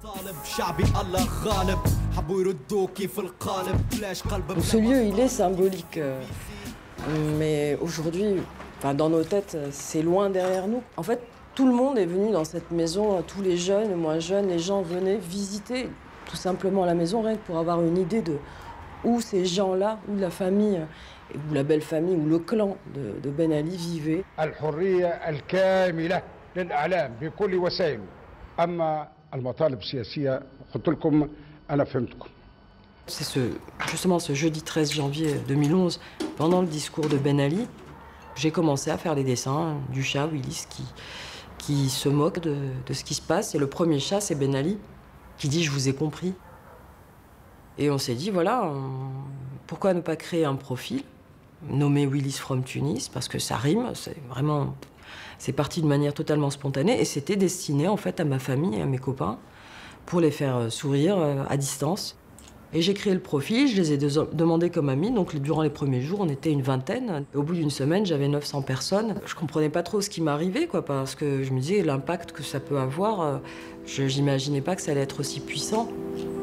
Ce lieu, il est symbolique, mais aujourd'hui, enfin, dans nos têtes, c'est loin derrière nous. En fait, tout le monde est venu dans cette maison, tous les jeunes, les moins jeunes, les gens venaient visiter tout simplement la maison, rien que pour avoir une idée de où ces gens-là, où la famille, ou la belle famille, ou le clan de Ben Ali vivaient. C'est justement ce jeudi 13 janvier 2011, pendant le discours de Ben Ali, j'ai commencé à faire des dessins du chat Willis qui se moque de ce qui se passe. Et le premier chat, c'est Ben Ali, qui dit « Je vous ai compris ». Et on s'est dit, voilà, pourquoi ne pas créer un profil nommé Willis from Tunis, parce que ça rime, c'est parti de manière totalement spontanée, et c'était destiné en fait à ma famille et à mes copains, pour les faire sourire à distance. Et j'ai créé le profil, je les ai demandés comme amis, donc durant les premiers jours, on était une vingtaine. Et au bout d'une semaine, j'avais 900 personnes. Je comprenais pas trop ce qui m'arrivait, quoi, parce que je me disais, l'impact que ça peut avoir, je n'imaginais pas que ça allait être aussi puissant.